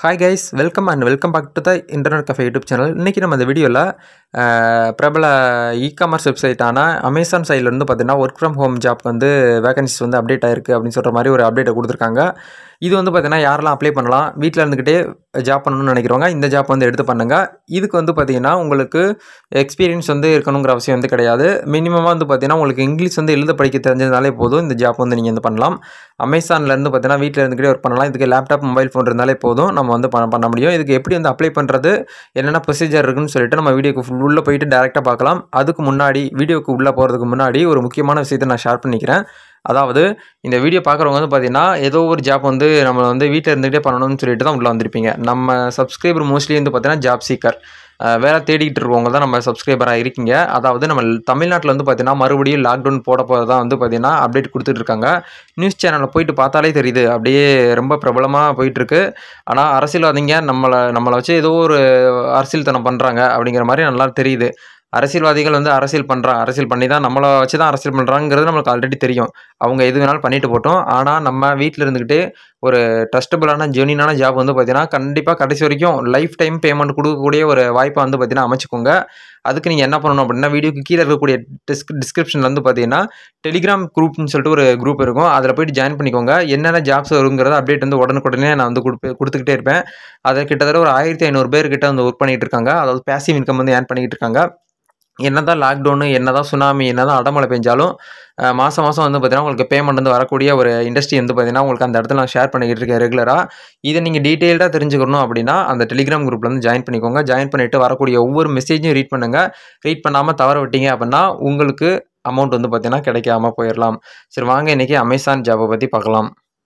Hi guys, welcome and welcome back to the internet cafe YouTube channel. இன்றைக்கி நம்ம இந்த வீடியோவில் பிரபல இ-காமர்ஸ் வெப்சைட்டான அமேசான் சைட்லேருந்து பார்த்தீங்கன்னா ஒர்க் ஃப்ரம் ஹோம் ஜாப் வந்து வேகன்சிஸ் வந்து அப்டேட் ஆயிருக்கு அப்படின்னு சொல்கிற மாதிரி ஒரு அப்டேட்டை கொடுத்துருக்காங்க. இது வந்து பார்த்தீங்கன்னா யாரெல்லாம் அப்ளை பண்ணலாம், வீட்டில் இருந்துக்கிட்டே ஜாப் பண்ணணும்னு நினைக்கிறவங்க இந்த ஜாப் வந்து எடுத்து பண்ணுங்கள். இதுக்கு வந்து பார்த்தீங்கன்னா உங்களுக்கு எக்ஸ்பீரியன்ஸ் வந்து இருக்கணுங்கிற அவசியம் வந்து கிடையாது. மினிமமாக வந்து பார்த்தீங்கன்னா உங்களுக்கு இங்கிலீஷ் வந்து எழுத படிக்க தெரிஞ்சதுனாலே போதும் இந்த ஜாப் வந்து நீங்கள் வந்து பண்ணலாம். அமேசான்லேருந்து பார்த்தீங்கன்னா வீட்டில் இருந்துக்கிட்டே ஒர்க் பண்ணலாம். இதுக்கு லேப்டாப் மொபைல் ஃபோன் இருந்தாலே போதும் நம்ம வந்து பண்ண முடியும். இதுக்கு எப்படி வந்து அப்ளை பண்ணுறது, என்னென்ன ப்ரொசீஜர் இருக்குன்னு சொல்லிட்டு நம்ம வீடியோக்கு உள்ளே போயிட்டு டேரெக்டாக பார்க்கலாம். அதுக்கு முன்னாடி வீடியோக்கு உள்ளே போகிறதுக்கு முன்னாடி ஒரு முக்கியமான விஷயத்தை நான் ஷேர் பண்ணிக்கிறேன். அதாவது இந்த வீடியோ பார்க்குறவங்க வந்து பார்த்தீங்கன்னா ஏதோ ஒரு ஜாப் வந்து நம்ம வந்து வீட்டில் இருந்துகிட்டே பண்ணணும்னு சொல்லிட்டு தான் உள்ளே வந்திருப்பீங்க. நம்ம சப்ஸ்கிரைபர் மோஸ்ட்லி வந்து பார்த்தீங்கன்னா ஜாப் சீக்கர், வேலை தேடிக்கிட்டு இருக்கவங்க தான் நம்ம சப்ஸ்கிரைபராக இருக்கீங்க. அதாவது நம்ம தமிழ்நாட்டில் வந்து பார்த்தீங்கன்னா மறுபடியும் லாக்டவுன் போட போகிறதா வந்து பார்த்தீங்கன்னா அப்டேட் கொடுத்துட்டு இருக்காங்க. நியூஸ் சேனலில் போயிட்டு பார்த்தாலே தெரியுது, அப்படியே ரொம்ப பிரபலமாக போயிட்டுருக்கு. ஆனால் அரசியல்வாதிங்க நம்மளை வச்சு ஏதோ ஒரு அரசியல்தனம் பண்ணுறாங்க அப்படிங்கிற மாதிரி நல்லா தெரியுது. அரசியல்வாதிகள் வந்து அரசியல் பண்ணி தான் நம்மளை வச்சு தான் அரசியல் பண்ணுறாங்கிறது நம்மளுக்கு ஆல்ரெடி தெரியும். அவங்க எது வேணாலும் பண்ணிட்டு போட்டோம். ஆனால் நம்ம வீட்டில் இருந்துக்கிட்டே ஒரு ட்ரஸ்டபுளான ஜென்யூனான ஜாப் வந்து பார்த்தீங்கன்னா கண்டிப்பாக கடைசி வரைக்கும் லைஃப் டைம் பேமெண்ட் கொடுக்கக்கூடிய ஒரு வாய்ப்பை வந்து பார்த்தீங்கன்னா அமைச்சுக்கோங்க. அதுக்கு நீங்கள் என்ன பண்ணணும் அப்படின்னா, வீடியோக்கு கீழே இருக்கக்கூடிய டிஸ்கிரிப்ஷனில் வந்து பார்த்தீங்கன்னா டெலிகிராம் குரூப்னு சொல்லிட்டு ஒரு குரூப் இருக்கும். அதில் போய்ட்டு ஜாயின் பண்ணிக்கோங்க. என்னென்ன ஜாப்ஸ் வருங்கிறத அப்டேட் வந்து உடனுக்குடனே நான் வந்து கொடுத்துக்கிட்டே இருப்பேன். அதை கிட்டத்தட்ட ஒரு 1500 பேர்கிட்ட வந்து ஒர்க் பண்ணிகிட்டு இருக்காங்க. அதாவது பேசிவ் இன்கம் வந்து ஏர்ன் பண்ணிக்கிட்டு இருக்காங்க. என்னதான் லாக்டவுனு, என்னதான் சுனாமி, என்னதான் அடமழை பெஞ்சாலும் மாதம் வந்து பார்த்தீங்கன்னா உங்களுக்கு பேமெண்ட் வந்து வரக்கூடிய ஒரு இண்டஸ்ட்ரி வந்து பார்த்தீங்கன்னா உங்களுக்கு அந்த இடத்துல நான் ஷேர் பண்ணிக்கிட்டு இருக்கேன் ரெகுலராக. இதை நீங்கள் டீட்டெயில்டாக தெரிஞ்சுக்கணும் அப்படின்னா அந்த டெலிகிராம் குரூப்பில் வந்து ஜாயின் பண்ணிக்கோங்க. ஜாயின் பண்ணிவிட்டு வரக்கூடிய ஒவ்வொரு மெசேஜையும் ரீட் பண்ணுங்கள். ரீட் பண்ணாமல் தவற விட்டீங்க அப்படின்னா உங்களுக்கு அமௌண்ட் வந்து பார்த்தீங்கன்னா கிடைக்காம போயிடலாம். சரி, வாங்க இன்றைக்கி அமேசான் ஜாப்பை பற்றி பார்க்கலாம்.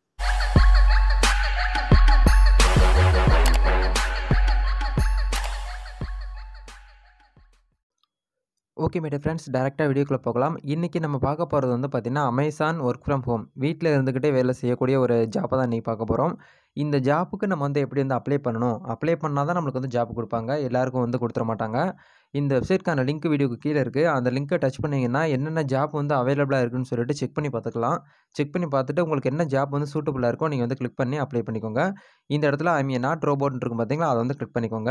ஓகே மை டியர் ஃப்ரெண்ட்ஸ், டேரெக்டாக வீடியோக்குள்ளே போகலாம். இன்றைக்கி நம்ம பார்க்க போகிறது வந்து பார்த்திங்கன்னா அமேசான் ஒர்க் ஃப்ரம் ஹோம், வீட்டில் இருந்துக்கிட்டே வேலை செய்யக்கூடிய ஒரு ஜாப்பை தான் இன்றைக்கி பார்க்க போகிறோம். இந்த ஜாப்புக்கு நம்ம வந்து எப்படி வந்து அப்ளை பண்ணணும், அப்ளை பண்ணால் தான் நம்மளுக்கு வந்து ஜாப் கொடுப்பாங்க, எல்லாருக்கும் வந்து கொடுத்துட மாட்டாங்க. இந்த வெப்சைட்க்கான லிங்க் வீடியோக்கு கீழே இருக்குது. அந்த லிங்க்கை டச் பண்ணிங்கன்னா என்னென்ன ஜாப் வந்து அவைலபிளாக இருக்குன்னு சொல்லிட்டு செக் பண்ணி பார்த்துக்கலாம். செக் பண்ணி பார்த்துட்டு உங்களுக்கு என்ன ஜாப் வந்து சூட்டபுளாக இருக்கோ நீங்கள் வந்து கிளிக் பண்ணி அப்ளை பண்ணிக்கோங்க. இந்த இடத்துல ஐ மீன் நாட் ரோபோட்னு இருக்கும் பார்த்தீங்களா, அதை வந்து கிளிக் பண்ணிக்கோங்க.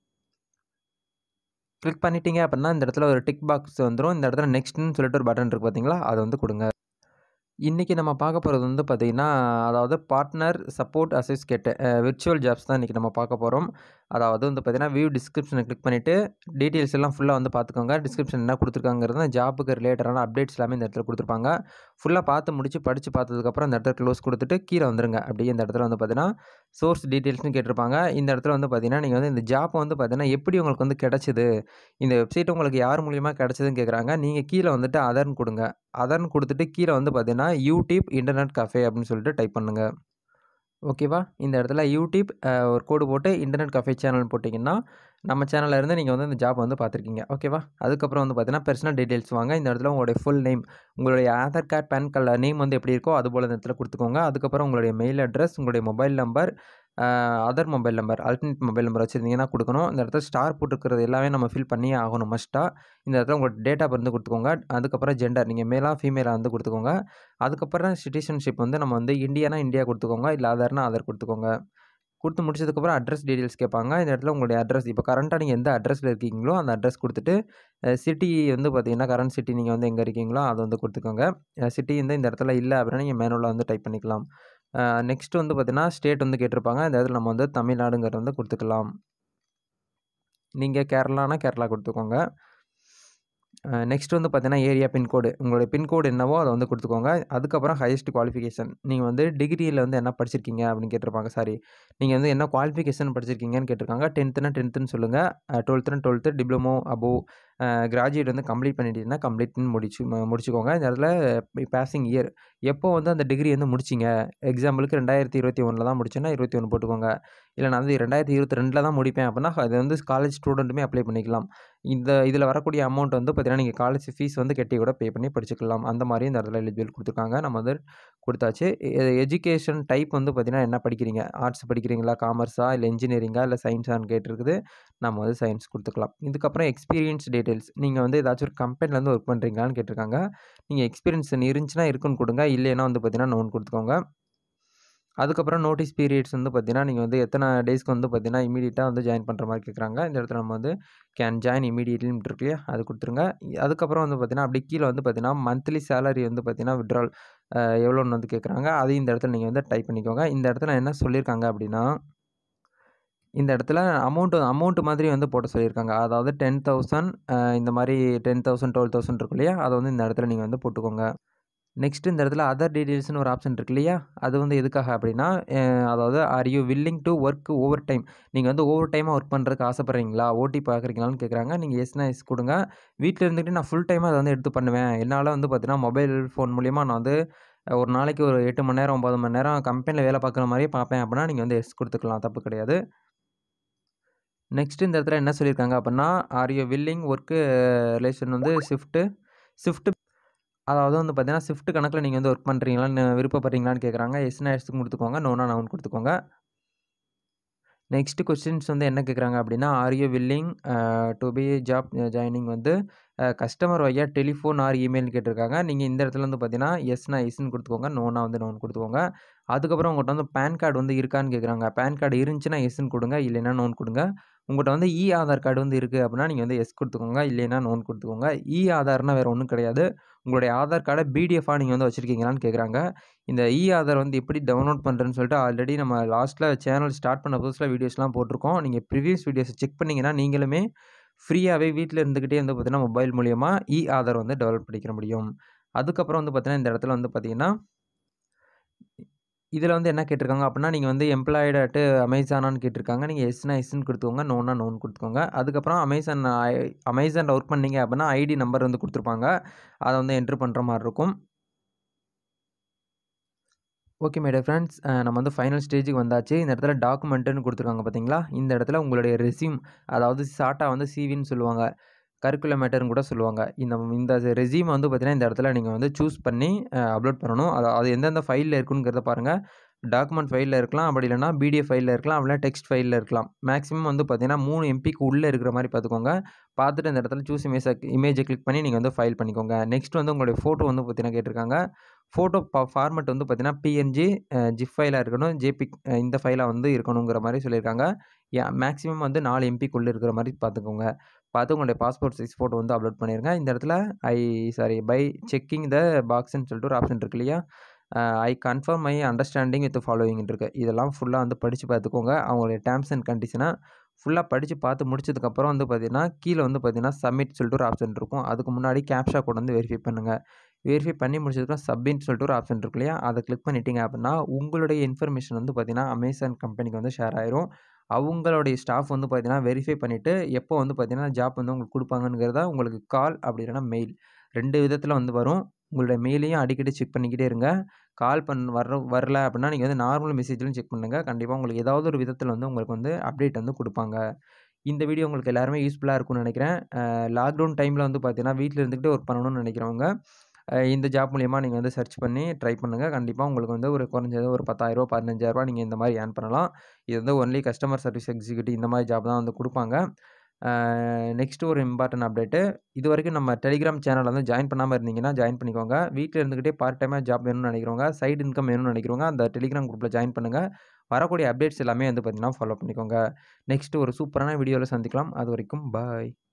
கிளிக் பண்ணிட்டீங்க அப்படின்னா இந்த இடத்துல ஒரு டிக் பாக்ஸ் வந்துடும். இந்த இடத்துல நெக்ஸ்ட்னு சொல்லிட்டு ஒரு பட்டன் இருக்குது பார்த்தீங்களா, அதை வந்து கொடுங்க. இன்றைக்கி நம்ம பார்க்க போகிறது வந்து பார்த்திங்கன்னா, அதாவது partner support associate virtual jobs தான் இன்றைக்கி நம்ம பார்க்க போகிறோம். அதாவது வந்து பார்த்திங்கன்னா வியூ டிஸ்கிரிப்ஷனை கிளிக் பண்ணிவிட்டு டீட்டெயில்ஸ் எல்லாம் ஃபுல்லாக வந்து பார்த்துக்கோங்க. டிஸ்கிரிப்ஷன் என்ன கொடுத்துருக்காங்கிறது ஜாப்புக்கு ரிலேட்டடான அப்டேட்ஸ் எல்லாமே இந்த இடத்துல கொடுத்துருப்பாங்க. ஃபுல்லாக படித்து பார்த்ததுக்கப்புறம் இந்த இடத்துல க்ளோஸ் கொடுத்துட்டு கீழே வந்துருங்க. அப்படியே இந்த இடத்துல வந்து பார்த்திங்கன்னா சோர்ஸ் டீட்டெயில்ஸ்னு கேட்டிருப்பாங்க. இந்த இடத்துல வந்து பார்த்திங்கன்னா நீங்கள் வந்து இந்த ஜாப் வந்து பார்த்திங்கன்னா எப்படி உங்களுக்கு வந்து கிடச்சிது, இந்த வெப்சைட் உங்களுக்கு யார் மூலியமாக கிடச்சதுன்னு கேட்குறாங்க. நீங்கள் கீழே வந்துட்டு அதர்ன்னு கொடுங்க. அதர்ன்னு கொடுத்துட்டு கீழே வந்து பார்த்திங்கன்னா யூடியூப் இன்டர்நெட் கஃபே அப்படின்னு சொல்லிட்டு டைப் பண்ணுங்கள். ஓகேவா, இந்த இடத்துல யூடியூப் ஒரு கோடு போட்டு இன்டர்நெட் கஃபே சேனல் போட்டிங்கன்னா நம்ம சேனலில் இருந்து நீங்கள் வந்து இந்த ஜாப் வந்து பார்த்துருக்கீங்க. ஓகேவா, அதுக்கப்புறம் வந்து பார்த்தீங்கன்னா பர்சனல் டீட்டெயில்ஸ் வாங்க. இந்த இடத்துல உங்களுடைய ஃபுல் நேம், உங்களுடைய ஆதார் கார்டு பேன் கார்டில் நேம் வந்து எப்படி இருக்கோ அதுபோல் இந்த இடத்துல கொடுத்துக்கோங்க. அதுக்கப்புறம் உங்களுடைய மெயில் அட்ரஸ், உங்களுடைய mobile number, other mobile number, alternate mobile number வச்சுருந்தீங்கன்னா கொடுக்கணும். இந்த இடத்துல ஸ்டார் போட்டுருக்கிறது எல்லாமே நம்ம ஃபில் பண்ணியே ஆகணும் மஸ்ட்டாக. இந்த இடத்துல உங்களோட டேட் ஆஃப் பர்த் கொடுத்துக்கோங்க. அதுக்கப்புறம் ஜெண்டர், நீங்கள் மேலா ஃபீமேலாக வந்து கொடுத்துக்கோங்க. அதுக்கப்புறம் சிட்டிசன்ஷிப் வந்து நம்ம வந்து இந்தியானா இந்தியா கொடுத்துக்கோங்க, இல்லை அதர்னா அதர் கொடுத்துக்கோங்க. கொடுத்து முடிச்சதுக்கப்புறம் அட்ரஸ் டீட்டெயில்ஸ் கேட்பாங்க. இந்த இடத்துல உங்களுடைய அட்ரஸ், இப்போ கரண்ட்டாக நீங்கள் எந்த அட்ரஸில் இருக்கீங்களோ அந்த அட்ரஸ் கொடுத்துட்டு சிட்டி வந்து பார்த்தீங்கன்னா கரண்ட் சிட்டி நீங்கள் வந்து எங்கே இருக்கீங்களோ அதை வந்து கொடுத்துக்கோங்க. சிட்டி வந்து இந்த இடத்துல இல்லை அப்படின்னா நீங்கள் மேனுவலாக வந்து டைப் பண்ணிக்கலாம். நெக்ஸ்ட் வந்து பார்த்தீங்கன்னா ஸ்டேட் வந்து கேட்டிருப்பாங்க. இந்த இடத்துல நம்ம வந்து தமிழ்நாடுங்கிறது வந்து கொடுத்துக்கலாம். நீங்கள் கேரளானா கேரளா கொடுத்துக்கோங்க. நெக்ஸ்ட் வந்து பார்த்தீங்கன்னா ஏரியா பின்கோடு, உங்களுடைய பின்கோடு என்னவோ அதை வந்து கொடுத்துக்கோங்க. அதுக்கப்புறம் ஹையஸ்ட் குவாலிஃபிகேஷன், நீங்கள் வந்து டிகிரியில் வந்து என்ன படிச்சிருக்கீங்க அப்படின்னு கேட்டிருப்பாங்க. சாரி, நீங்கள் வந்து என்ன குவாலிஃபிகேஷன் படிச்சிருக்கீங்கன்னு கேட்டிருக்காங்க. 10த்னா 10த்துன்னு சொல்லுங்கள், 12னா 12, டிப்ளமோ அபோவ், கிராஜுவேட் வந்து கம்ப்ளீட் பண்ணிட்டீங்கன்னா கம்ப்ளீட்னு முடிச்சுக்கோங்க. இந்த இடத்துல பாசிங் இயர், எப்போ வந்து அந்த டிகிரி வந்து முடிச்சிங்க, எக்ஸாம்பிளுக்கு 2021 தான் முடிச்சேன்னா 21 போட்டுக்கோங்க. இல்லை நான் வந்து 2022 தான் முடிப்பேன் அப்படின்னா அது வந்து காலேஜ் ஸ்டூடெண்ட்டுமே அப்ளை பண்ணிக்கலாம். இதில் வரக்கூடிய அமௌண்ட் வந்து பார்த்தீங்கன்னா நீங்கள் காலேஜ் ஃபீஸ் வந்து கட்டி கூட பே பண்ணி படிச்சுக்கலாம். அந்த மாதிரி இந்த இடத்துல எலிஜிபிள் கொடுத்துருக்காங்க. நம்ம வந்து கொடுத்தாச்சு. எஜுகேஷன் டைப் வந்து பார்த்தீங்கன்னா என்ன படிக்கிறீங்க, ஆர்ட்ஸ் படிக்கிறீங்களா, காமர்ஸா, இல்லை இன்ஜினியரிங்கா, இல்லை சயின்ஸான்னு கேட்டிருக்குது. நம்ம வந்து சயின்ஸ் கொடுத்துக்கலாம். இதுக்கப்புறம் எக்ஸ்பீரியன்ஸ் டீட்டெயில்ஸ், நீங்கள் வந்து ஏதாச்சும் ஒரு கம்பெனியில் வந்து ஒர்க் பண்ணுறீங்களான்னு கேட்டிருக்காங்க. நீங்கள் எக்ஸ்பீரியன்ஸ் இருந்துச்சுன்னா இருக்குன்னு கொடுங்க, இல்லைன்னா வந்து பார்த்தீங்கன்னா நோன் கொடுத்துக்கோங்க. அதுக்கப்புறம் நோட்டீஸ் பீரியட்ஸ் வந்து பார்த்தீங்கன்னா, நீங்க வந்து எத்தனை டேஸ்க்கு வந்து பார்த்தீங்கன்னா, இம்மீடியட்டா வந்து ஜாயின் பண்ற மாரி கேட்குறாங்க. இந்த இடத்துல நம்ம வந்து கேன் ஜாயின் இம்மீடியட்லின்னு இருக்கு இல்லையா? அது குடுத்துருங்க. அதுக்கப்புறம் வந்து பார்த்தீங்கன்னா, அப்படியே கீழ வந்து பார்த்தீங்கன்னா, மந்த்லி சேலரி வந்து பார்த்தீங்கன்னா, வித்ட்ரால் எவ்வளோன்னு வந்து கேட்குறாங்க. அதையும் இந்த இடத்துல நீங்க வந்து டைப் பண்ணிக்கோங்க. இந்த இடத்துல என்ன சொல்லியிருக்காங்க அப்படின்னா, இந்த இடத்துல அமௌண்ட் மாதிரி வந்து போட சொல்லியிருக்காங்க. அதாவது 10,000 இந்த மாரி 10,000, 12,000 இருக்கும் இல்லையா? அத வந்து இந்த இடத்துல நீங்க வந்து போட்டுக்கோங்க. நெக்ஸ்ட் இந்த இடத்துல அதர் டீட்டெயில்ஸ்ன்னு ஒரு ஆப்ஷன் இருக்கு இல்லையா? அது வந்து எதுக்காக அப்படின்னா, அதாவது are you willing to work overtime? நீங்க வந்து ஓவர் டைமா ஒர்க் பண்றதுக்கு ஆசைப்படுறீங்களா? ஓடி பார்க்குறீங்களான்னு கேட்குறாங்க. நீங்க எஸ்னா எஸ் குடுங்க. வீட்ல இருந்துகிட்டு நான் ஃபுல் டைமா அத வந்து எடுத்து பண்ணுவேன். என்னால வந்து பார்த்தீங்கன்னா, மொபைல் ஃபோன் மூலியமா நான் வந்து ஒரு நாளைக்கு ஒரு 8 மணி நேரம், 9 மணி நேரம் கம்பெனில வேலை பார்க்குற மாரியே பார்ப்பேன் அப்படின்னா, நீங்க வந்து எஸ் குடுத்துக்கலாம். தப்பு கிடையாது. நெக்ஸ்ட் இந்த இடத்துல என்ன சொல்லியிருக்காங்க அப்படின்னா, are you willing work relation வந்து ஷிஃப்ட் அதாவது வந்து பார்த்தீங்கன்னா, ஷிஃப்ட் கணக்குல நீங்க வந்து ஒர்க் பண்றீங்களான்னு விருப்பப்படுறீங்களான்னு கேட்குறாங்க. எஸ்னா எஸ்ன்னு குடுத்துக்கோங்க. நோனா நோன்னு குடுத்துக்கோங்க. நெக்ஸ்ட் கொஸ்டின்ஸ் வந்து என்ன கேட்குறாங்க அப்படின்னா, are you willing to be job joining வந்து கஸ்டமர் வையா டெலிஃபோன் ஆர் இமெயில்னு கேட்டிருக்காங்க. நீங்க இந்த இடத்துல வந்து பார்த்தீங்கன்னா, எஸ்னா எஸ்ன்னு குடுத்துக்கோங்க. நோனா வந்து நோன்னு குடுத்துக்கோங்க. அதுக்கப்புறம் உங்கள்ட்ட வந்து பான் கார்டு வந்து இருக்கான்னு கேட்குறாங்க. பான் கார்டு இருந்துச்சுன்னா எஸ்ன்னு குடுங்க. இல்லைன்னா நோன்னு குடுங்க. உங்கள்ட்ட வந்து ஆதார் கார்டு வந்து இருக்கு அப்படின்னா, நீங்க வந்து எஸ் குடுத்துக்கோங்க. இல்லைன்னா நோன்னு குடுத்துக்கோங்க. ஆதார்னா வேற ஒண்ணும் கிடையாது. உங்களுடைய ஆதார் கார்ட பிடிஎஃபா நீங்க வந்து வச்சிருக்கீங்களான்னு கேட்குறாங்க. இந்த ஆதார் வந்து எப்படி டவுன்லோட் பண்றதுன்னு சொல்லிட்டு ஆல்ரெடி நம்ம லாஸ்ட்ல சேனல் ஸ்டார்ட் பண்ண புதுசுல வீடியோஸ்லாம் போட்டுருக்கோம். நீங்க ப்ரீவியஸ் வீடியோஸ செக் பண்ணீங்கன்னா, நீங்களுமே ஃப்ரீயாவே வீட்ல இருந்துகிட்டே வந்து பார்த்தீங்கன்னா, மொபைல் மூலியமா ஆதார் வந்து டெவலப் பண்ணிக்க முடியும். அதுக்கப்புறம் வந்து பார்த்தீங்கன்னா, இந்த இடத்துல வந்து பார்த்தீங்கன்னா, இதுல வந்து என்ன கேட்டிருக்காங்க அப்புட்ன்னா, நீங்க வந்து எம்ப்ளாய்டு அட் அமேசானான்னு கேட்டிருக்காங்க. நீங்க எஸ்னா எஸ்ன்னு குடுத்துக்கோங்க. நோனா நோன்னு குடுத்துக்கோங்க. அதுக்கப்புறம் அமேசான்ல ஒர்க் பண்ணீங்க அப்புட்ன்னா, ஐடி நம்பர் வந்து குடுத்துருப்பாங்க. அத வந்து என்டர் பண்ற மாரி இருக்கும். Okay my dear friends. நம்ம வந்து ஃபைனல் ஸ்டேஜுக்கு வந்தாச்சு. இந்த இடத்துல டாக்குமெண்ட்டுன்னு குடுத்துருக்காங்க பார்த்தீங்களா? இந்த இடத்துல உங்களுடைய அதாவது ஷார்ட்டா வந்து சிவின்னு சொல்லுவாங்க. கரிக்குலம் மேட்டர்ன்னு கூட சொல்லுவாங்க. இந்த ரெஸ்யூம வந்து பார்த்தீங்கன்னா, இந்த இடத்துல நீங்க வந்து சூஸ் பண்ணி அப்லோட் பண்ணணும். அது எந்தெந்த ஃபைல்ல இருக்குங்கிறத பாருங்க. டாக்குமெண்ட் ஃபைல்ல இருக்கலாம். அப்படி இல்லன்னா பிடிஎஃப் ஃபைல்ல இருக்கலாம். அப்படின்னா டெக்ஸ்ட் ஃபைல்ல இருக்கலாம். மேக்ஸிமம் வந்து பார்த்தீங்கன்னா, 3 எம்பிக்கு உள்ள இருக்கிற மாரி பார்த்துக்கோங்க. பார்த்துட்டு இந்த இடத்துல சூஸ் இமேஜ கிளிக் பண்ணி நீங்க வந்து ஃபைல் பண்ணிக்கோங்க. நெக்ஸ்ட் வந்து உங்களுடைய ஃபோட்டோ வந்து பார்த்தீங்கன்னா கேட்டிருக்காங்க. ஃபோட்டோ ஃபார்மேட் வந்து பார்த்தீங்கன்னா, பிஎன்ஜி, ஜிப் ஃபைலா இருக்கணும். ஜேபிக் இந்த ஃபைலா வந்து இருக்கணுங்கிற மாரி சொல்லியிருக்காங்க. மேக்ஸிமம் வந்து 4 எம்பிக்குள்ள இருக்கிற மாரி பார்த்துக்கோங்க. பார்த்து உங்களுடைய பாஸ்போர்ட் சைஸ் ஃபோட்டோ வந்து அப்லோட் பண்ணிருங்க. இந்த இடத்துல பை செக்கிங் த பாக்ஸ்ன்னு சொல்லிட்டு ஒரு ஆப்ஷன் இருக்கு இல்லையா? I confirm my understanding with ஃபாலோயிங்ன்னு இருக்கு. இதெல்லாம் ஃபுல்லா வந்து படிச்சு பார்த்துக்கோங்க. அவங்களுடைய டெர்ம்ஸ் அண்ட் கண்டிஷன ஃபுல்லா படிச்சு பார்த்து முடிச்சதுக்கப்புறம் வந்து பார்த்தீங்கன்னா, கீழ வந்து பார்த்தீங்கன்னா, சப்மிட் சொல்லிட்டு ஒரு ஆப்ஷன் இருக்கும். அதுக்கு முன்னாடி கேப்ச்சா கோட் வந்து வெரிஃபை பண்ணுங்க. வெரிஃபை பண்ணி முடிச்சதுக்கப்புறம் சப்மிட்ன்னு சொல்லிட்டு ஒரு ஆப்ஷன் இருக்கு இல்லையா? அத கிளிக் பண்ணிட்டீங்க அப்டின்னா, உங்களுடைய இன்ஃபர்மேஷன் வந்து பார்த்தீங்கன்னா, அமேசான் கம்பெனிக்கு வந்து ஷேர் ஆயிரும். அவங்களுடைய ஸ்டாஃப் வந்து பார்த்தீங்கன்னா, வெரிஃபை பண்ணிட்டு, எப்போ வந்து பார்த்தீங்கன்னா, ஜாப் வந்து உங்களுக்கு குடுப்பாங்கங்கிறத உங்களுக்கு கால் அப்படி இல்லன்னா மெயில் 2 விதத்தில வந்து வரும். உங்களுடைய மெயிலையும் அடிக்கடி செக் பண்ணிக்கிட்டே இருங்க. கால் வரல அப்படின்னா, நீங்க வந்து நார்மல் மெசேஜ்லயும் செக் பண்ணுங்க. கண்டிப்பா உங்களுக்கு ஏதாவது ஒரு விதத்தில வந்து உங்களுக்கு வந்து அப்டேட் வந்து குடுப்பாங்க. இந்த வீடியோ உங்களுக்கு எல்லாருமே யூஸ்ஃபுல்லா இருக்கும்னு நெனைக்கிறேன். லாக்டவுன் டைம்ல வந்து பார்த்தீங்கன்னா, வீட்ல இருந்துகிட்டு ஒர்க் பண்ணணும்னு நெனைக்கிறவங்க, இந்த ஜாப் மூலியமா நீங்க வந்து சர்ச் பண்ணி ட்ரை பண்ணுங்க. கண்டிப்பா உங்களுக்கு வந்து ஒரு குறைஞ்சது ஒரு ரூ. 10,000 15,000 நீங்க இந்த மாரி ஏர்ன் பண்ணலாம். இது வந்து ஒன்லி கஸ்டமர் சர்விஸ் எக்ஸிக்யூட்டிவ் இந்த மாரி ஜாப் தான் வந்து குடுப்பாங்க. நெக்ஸ்ட் ஒரு இம்பார்ட்டன்ட் அப்டேட்டு. இதுவரைக்கும் நம்ம டெலிகிராம் சேனல்ல வந்து ஜாயின் பண்ணாம இருந்தீங்கன்னா, ஜாயின் பண்ணிக்கோங்க. வீட்ல இருந்துகிட்டே பார்ட் டைமா ஜாப் வேணும்னு நெனைக்கிறவங்க, சைடு இன்கம் வேணும்னு நெனைக்கிறவங்க, அந்த டெலிகிராம் குரூப்ல ஜாயின் பண்ணுங்க. வரக்கூடிய அப்டேட்ஸ் எல்லாமே வந்து பார்த்தீங்கன்னா, ஃபாலோ பண்ணிக்கோங்க. நெக்ஸ்ட் ஒரு சூப்பரான வீடியோல சந்திக்கலாம். அதுவரைக்கும் பாய்.